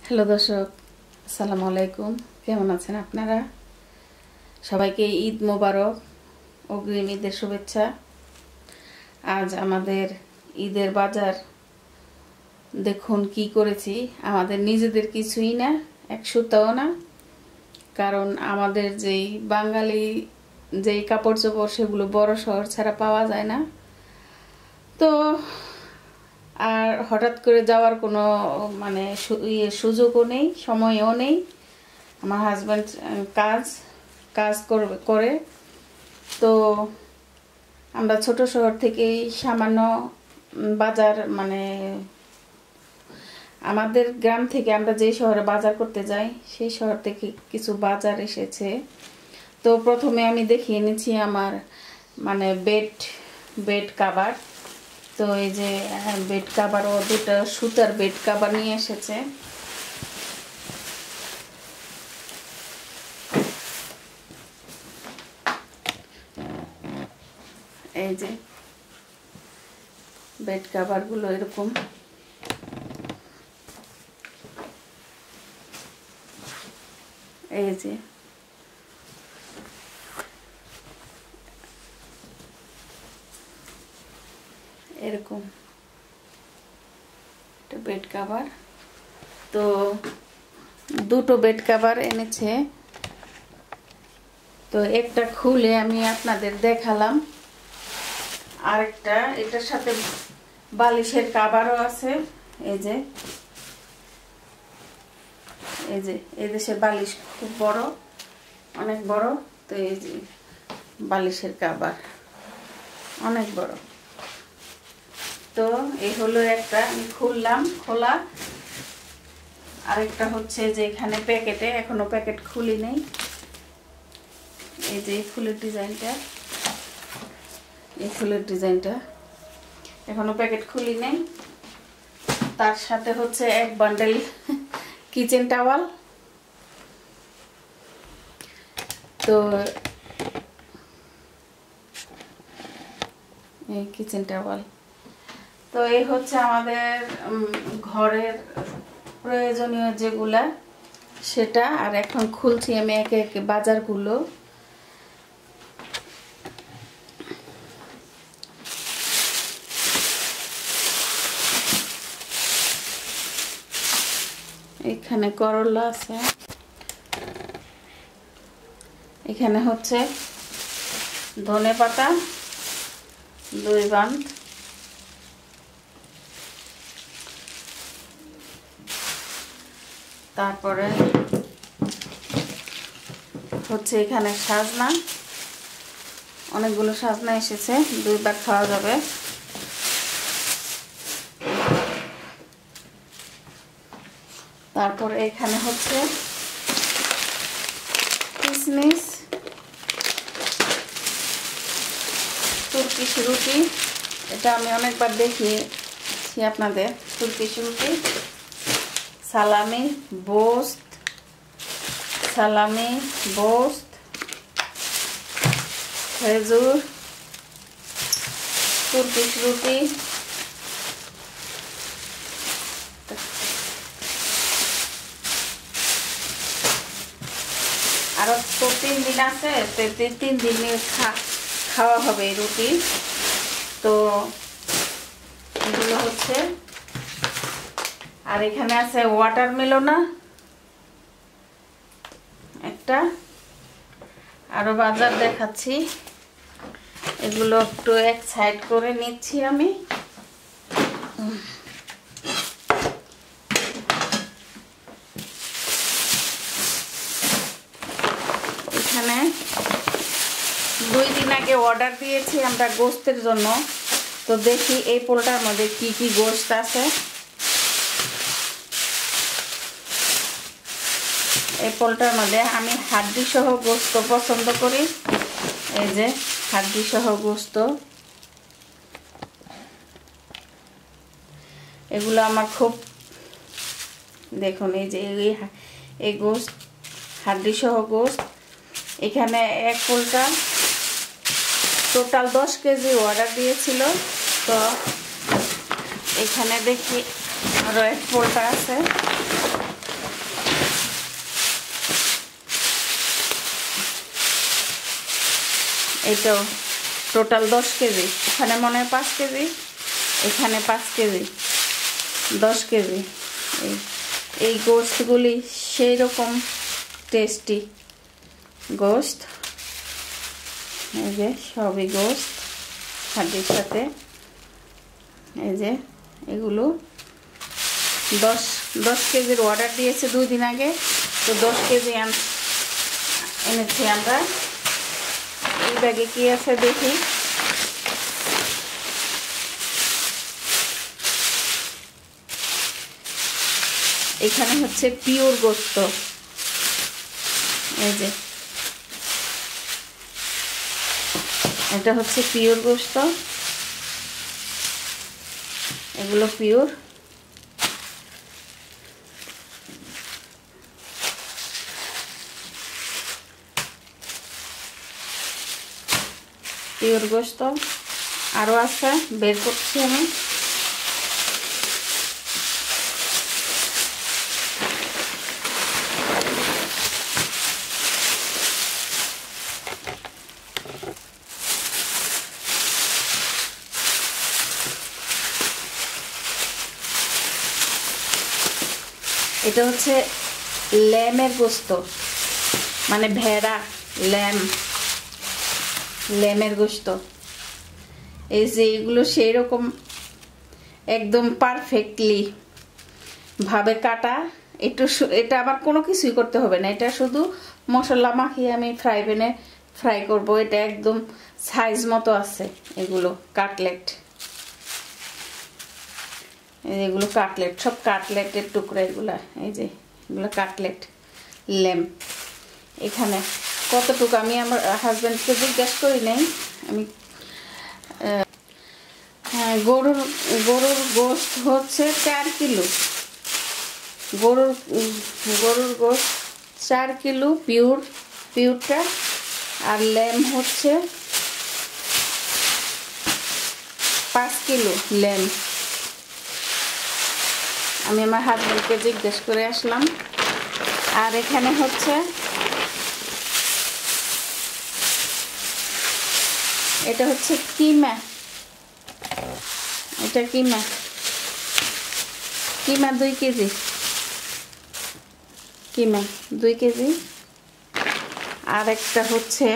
Hello দর্শক, আসসালামু আলাইকুম। কেমন আছেন আপনারা? সবাইকে ঈদ মোবারক, অগ্রিম ঈদের শুভেচ্ছা। আজ আমাদের ঈদের বাজার দেখুন কি করেছি। আমাদের নিজেদের কিছুই না, এক সুতাও না, কারণ আমাদের যেই বাঙালি যেই কাপড় চোপড় সেগুলো বড় শহর ছাড়া পাওয়া যায় না। তো আর হঠাৎ করে যাওয়ার কোনো সুযোগও নেই, সময়ও নেই। আমার হাজব্যান্ড কাজ করে। তো আমরা ছোট শহর থেকেই সামান্য বাজার আমাদের গ্রাম থেকে আমরা যেই শহরে বাজার করতে যাই সেই শহর থেকে কিছু বাজার এসেছে। তো প্রথমে আমি দেখিয়ে নিচ্ছি আমার বেড কাভার। তো এই যে বেড কাভার, ও দুটো সুতার বেড কাভার নিয়ে এসেছে। এই যে বেড কাভার গুলো এরকম, এই যে এরকম বেড কাভার। তো দুটো বেড কাভার এনেছে। তো একটা খুলে আমি আপনাদের দেখালাম, আরেকটা এটার সাথে বালিশের কাভারও আছে। এই যে এই দেশের বালিশ খুব বড়, অনেক বড়। তো এই যে বালিশের কাভার অনেক বড়। তো এই হলো একটা, আমি খুললাম, খোলা। আরেকটা হচ্ছে যে এখানে প্যাকেটে, এখনো প্যাকেট খুলি নেই। এই যে ফুলের ডিজাইনটা এখনো প্যাকেট খুলি নেই। তার সাথে হচ্ছে এক বান্ডেল কিচেন টাওয়াল। তো এই কিচেন টাওয়াল, তো এই হচ্ছে আমাদের ঘরের প্রয়োজনীয় যেগুলা সেটা। আর এখন খুলছি আমি একে একে বাজারগুলো। এখানে করলা আছে, এখানে হচ্ছে ধনেপাতা 2 বান্ড, তারপরে হচ্ছে এখানে সাজনা, অনেকগুলো সাজনা এসেছে, 2 বার খাওয়া যাবে। তারপরে এখানে হচ্ছে কিশমিশ, তুর্কিশ রুটি, এটা আমি অনেকবার দেখিয়েছি আপনাদের। তুর্কিশ রুটি, সালামি, বোস্ত, খেজুর, তুর্কিশ রুটি, আরো তো 3 দিন আছে, 3 দিনে খাওয়া হবে এই রুটি। তো এগুলো হচ্ছে, আর এখানে আছে ওয়াটারমেলন একটা। আরো বাজার দেখাচ্ছি, এগুলো একটু এক সাইড করে নিচ্ছি আমি। এখানে 2 দিন আগে অর্ডার দিয়েছি আমরা গোশতের জন্য। তো দেখি এই পোলটার মধ্যে কি কি গোশত আছে। এই পোলটার মধ্যে আমি হাড্ডি সহ গোশত পছন্দ করি। এই যে হাড্ডি সহ গোশত, এগুলো আমার খুব, দেখুন এই যে এই গোশত, হাড্ডি সহ গোশত। এখানে এক পোলটা টোটাল 10 কেজি অর্ডার দিয়েছিল। তো এখানে দেখি আরো এক পোলটা আছে, এটাও টোটাল 10 কেজি, ওখানে মনে হয় 5 কেজি, এখানে 5 কেজি, 10 কেজি। এই গোশতগুলি সেই রকম টেস্টি গোশত। এই যে সবই গোশত হাড্ডির সাথে। এই যে এগুলো 10 কেজির অর্ডার দিয়েছে 2 দিন আগে, তো 10 কেজি এনেছি আমরা। এই ব্যাগে কি আছে দেখি। এখানে হচ্ছে পিওর গোশত। এই যে এটা হচ্ছে পিওর গোশত, এগুলো পিওর। পিওর গোশত আরও আছে, বের করছি আমি। এটা হচ্ছে ল্যামের গোশত, মানে ভেড়া, ল্যামের গোশত। এই যে এগুলো সেই রকম একদম পারফেক্টলি ভাবে কাটা। এটা আবার কোনো কিছুই করতে হবে না, এটা শুধু মশলা মাখিয়ে আমি ফ্রাই প্যানে ফ্রাই করব। এটা একদম সাইজ মতো আছে। এগুলো কাটলেট, এগুলো কাটলেট, সব কাটলেটের টুকরা এগুলা। এই যে এগুলো কাটলেট ল্যাম্প। এখানে কতটুকু আমি আমার হাজব্যান্ডকে জিজ্ঞেস করি নাই আমি। হ্যাঁ, গরুর গোশত হচ্ছে 4 কিলো। গরুর গোশত 4 কিলো পিওরটা। আর ল্যাম্প হচ্ছে 5 কিলো ল্যাম্প। আমি আমার হাজব্যান্ডকে জিজ্ঞেস করে আসলাম। আর এখানে হচ্ছে এটা হচ্ছে কিমা। এটা কিমা 2 কেজি, কিমা 2 কেজি। আর একটা হচ্ছে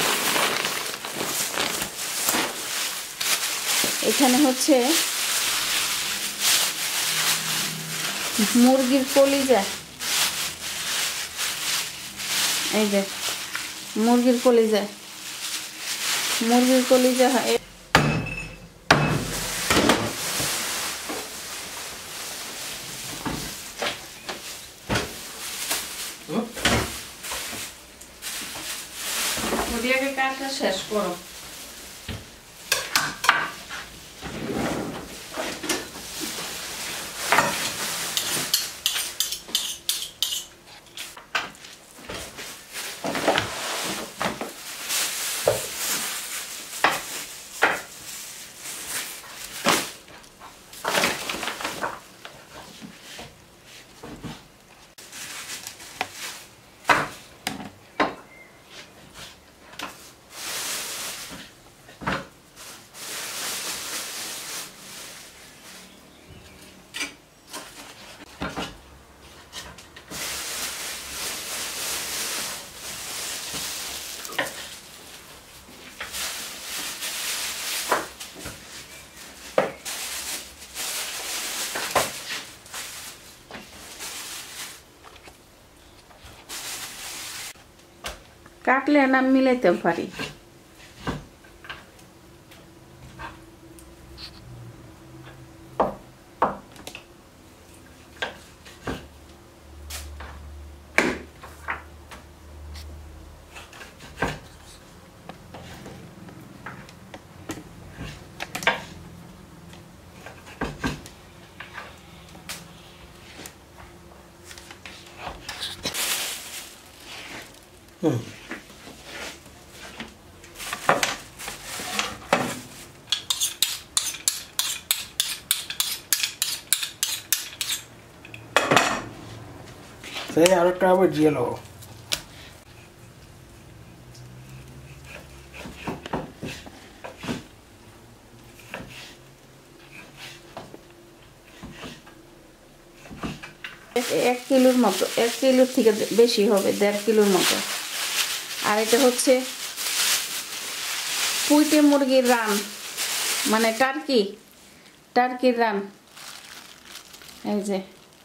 এখানে হচ্ছে মুরগির কলিজা। এই যে মুরগির কলিজা হয়। কাজটা শেষ করো। কাটলে না মিলাইতে পারি। Saya harus coba jelo. 1 কিলোর মতো, 1 কিলোর থেকে বেশি হবে, 1.5 কিলোর মতো। আর এটা হচ্ছে পুঁইটে মুরগির রান, মানে টার্কির রান। এই যে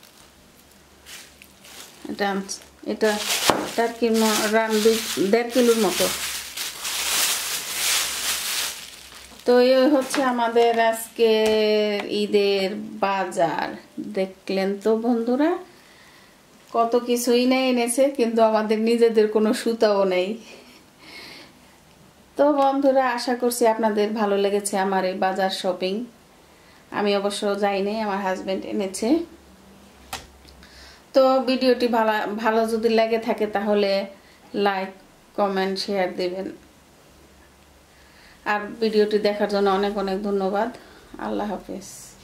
এটা টার্কির রান 1.5 কিলোর মতো। তো এই হচ্ছে আমাদের আজকে ঈদের বাজার। দেখলেন তো বন্ধুরা, কত কিছুই না এনেছে, কিন্তু আমাদের নিজেদের কোনো সুতাও নেই। তো বন্ধুরা, আশা করছি আপনাদের ভালো লেগেছে আমার এই বাজার শপিং। আমি অবশ্য যাইনি, আমার হাজবেন্ড এনেছে। তো ভিডিওটি ভালো যদি লেগে থাকে তাহলে লাইক, কমেন্ট, শেয়ার দিবেন। আর ভিডিওটি দেখার জন্য অনেক অনেক ধন্যবাদ। আল্লাহ হাফেজ।